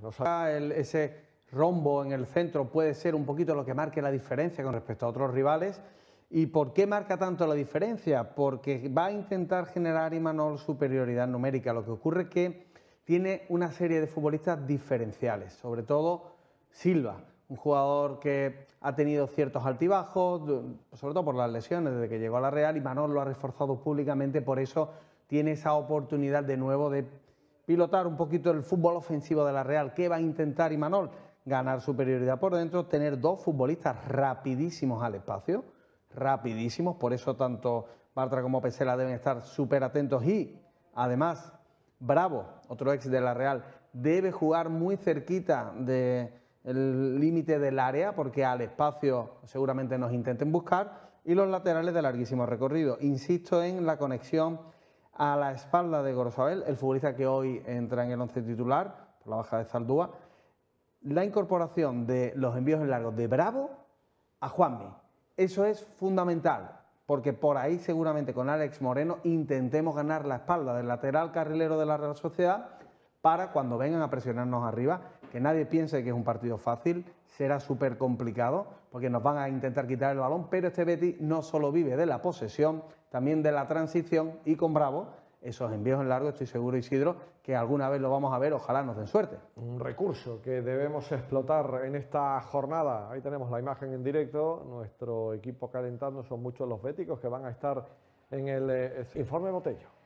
Ese rombo en el centro puede ser un poquito lo que marque la diferencia con respecto a otros rivales. ¿Y por qué marca tanto la diferencia? Porque va a intentar generar Imanol superioridad numérica. Lo que ocurre es que tiene una serie de futbolistas diferenciales, sobre todo Silva, un jugador que ha tenido ciertos altibajos, sobre todo por las lesiones desde que llegó a la Real. Imanol lo ha reforzado públicamente, por eso tiene esa oportunidad de nuevo de pilotar un poquito el fútbol ofensivo de la Real. ¿Qué va a intentar Imanol? Ganar superioridad por dentro, tener dos futbolistas rapidísimos al espacio, rapidísimos, por eso tanto Bartra como Pesela deben estar súper atentos y además Bravo, otro ex de la Real, debe jugar muy cerquita del límite del área porque al espacio seguramente nos intenten buscar, y los laterales de larguísimo recorrido. Insisto en la conexión a la espalda de Gorosabel, el futbolista que hoy entra en el once titular por la baja de Zaldúa, la incorporación de los envíos en largo de Bravo a Juanmi. Eso es fundamental, porque por ahí seguramente con Alex Moreno intentemos ganar la espalda del lateral carrilero de la Real Sociedad para cuando vengan a presionarnos arriba, que nadie piense que es un partido fácil, será súper complicado, porque nos van a intentar quitar el balón, pero este Betis no solo vive de la posesión, también de la transición, y con Bravo, esos envíos en largo, estoy seguro, Isidro, que alguna vez lo vamos a ver, ojalá nos den suerte. Un recurso que debemos explotar en esta jornada. Ahí tenemos la imagen en directo, nuestro equipo calentando, son muchos los béticos que van a estar en el informe Botello.